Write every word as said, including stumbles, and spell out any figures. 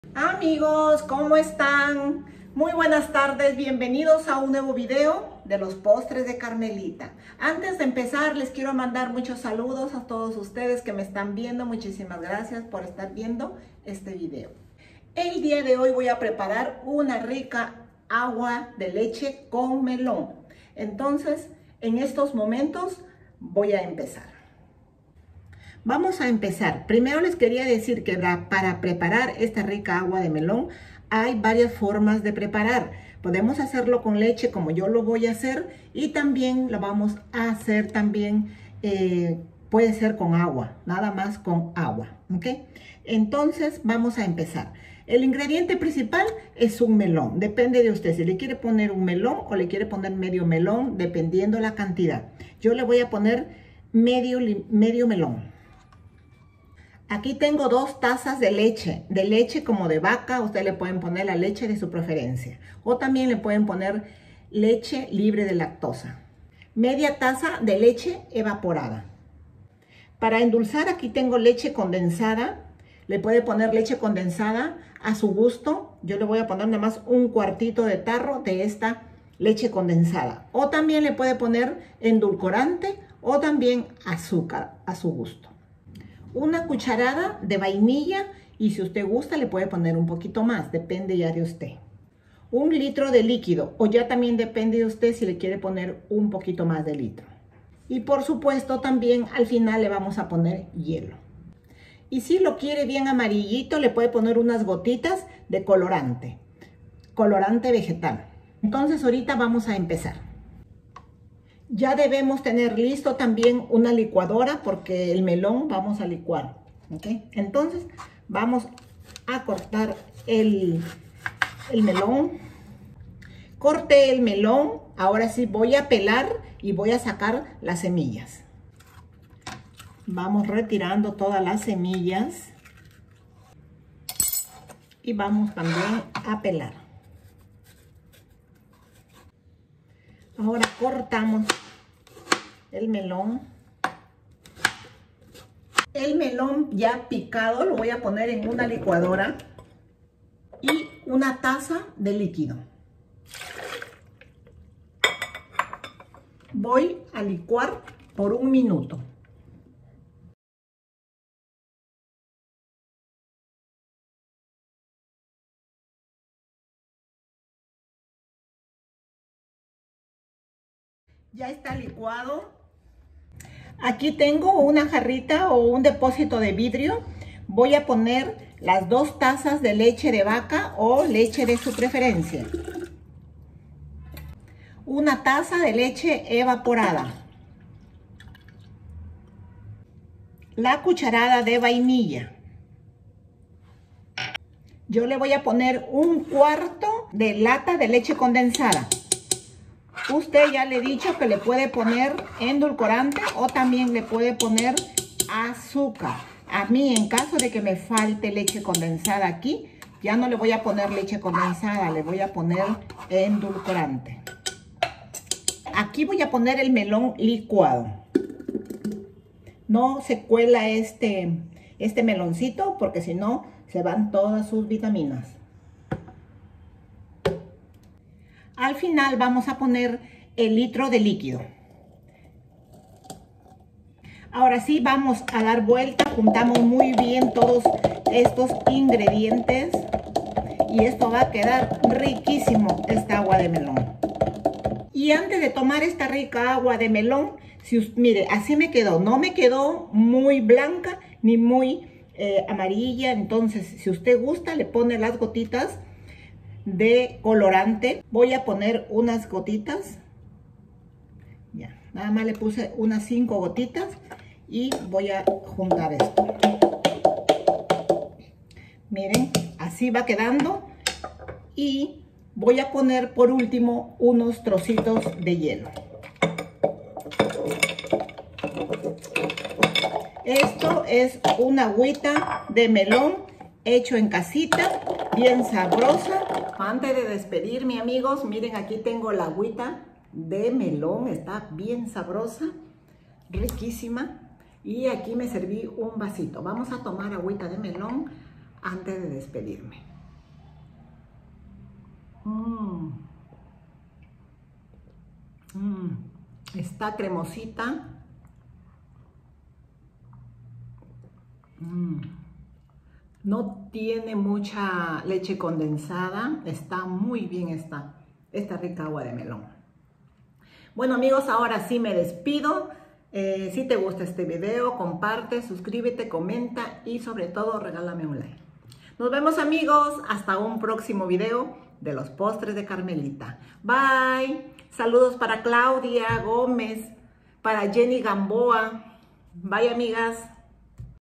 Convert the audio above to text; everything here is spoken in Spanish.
Amigos, ¿cómo están? Muy buenas tardes, bienvenidos a un nuevo video de los postres de Carmelita. Antes de empezar, les quiero mandar muchos saludos a todos ustedes que me están viendo. Muchísimas gracias por estar viendo este video. El día de hoy voy a preparar una rica agua de leche con melón. Entonces, en estos momentos voy a empezar. Vamos a empezar. Primero les quería decir que para preparar esta rica agua de melón hay varias formas de preparar. Podemos hacerlo con leche como yo lo voy a hacer y también lo vamos a hacer también, eh, puede ser con agua, nada más con agua, ¿ok? Entonces vamos a empezar. El ingrediente principal es un melón, depende de usted si le quiere poner un melón o le quiere poner medio melón, dependiendo la cantidad. Yo le voy a poner medio, medio melón. Aquí tengo dos tazas de leche, de leche como de vaca. Ustedes le pueden poner la leche de su preferencia. O también le pueden poner leche libre de lactosa. Media taza de leche evaporada. Para endulzar aquí tengo leche condensada. Le puede poner leche condensada a su gusto. Yo le voy a poner nada más un cuartito de tarro de esta leche condensada. O también le puede poner endulcorante o también azúcar a su gusto. Una cucharada de vainilla y si usted gusta le puede poner un poquito más, depende ya de usted. Un litro de líquido o ya también depende de usted si le quiere poner un poquito más de litro. Y por supuesto también al final le vamos a poner hielo. Y si lo quiere bien amarillito le puede poner unas gotitas de colorante, colorante vegetal. Entonces ahorita vamos a empezar. Ya debemos tener listo también una licuadora porque el melón vamos a licuar, ¿ok? Entonces vamos a cortar el, el melón. Corté el melón, ahora sí voy a pelar y voy a sacar las semillas. Vamos retirando todas las semillas y vamos también a pelar. Ahora cortamos el melón. El melón ya picado lo voy a poner en una licuadora y una taza de líquido. Voy a licuar por un minuto. Ya está licuado. Aquí tengo una jarrita o un depósito de vidrio. Voy a poner las dos tazas de leche de vaca o leche de su preferencia. Una taza de leche evaporada. La cucharada de vainilla. Yo le voy a poner un cuarto de lata de leche condensada. Usted ya le he dicho que le puede poner endulcorante o también le puede poner azúcar. A mí, en caso de que me falte leche condensada aquí, ya no le voy a poner leche condensada, le voy a poner endulcorante. Aquí voy a poner el melón licuado. No se cuela este, este meloncito porque si no se van todas sus vitaminas. Al final vamos a poner el litro de líquido. Ahora sí vamos a dar vuelta, juntamos muy bien todos estos ingredientes y esto va a quedar riquísimo, esta agua de melón. Y antes de tomar esta rica agua de melón, si, mire, así me quedó, no me quedó muy blanca ni muy eh, amarilla, entonces si usted gusta le pone las gotitas de colorante. Voy a poner unas gotitas, ya, nada más le puse unas cinco gotitas y voy a juntar esto. Miren, así va quedando y voy a poner por último unos trocitos de hielo. Esto es una agüita de melón hecho en casita, bien sabrosa. Antes de despedirme, amigos, miren, aquí tengo la agüita de melón, está bien sabrosa, riquísima. Y aquí me serví un vasito. Vamos a tomar agüita de melón antes de despedirme. Mm. Mm. Está cremosita. Mm. No tiene mucha leche condensada. Está muy bien esta, esta rica agua de melón. Bueno amigos, ahora sí me despido. Eh, si te gusta este video, comparte, suscríbete, comenta y sobre todo regálame un like. Nos vemos amigos, hasta un próximo video de los postres de Carmelita. Bye. Saludos para Claudia Gómez, para Jenny Gamboa. Bye amigas.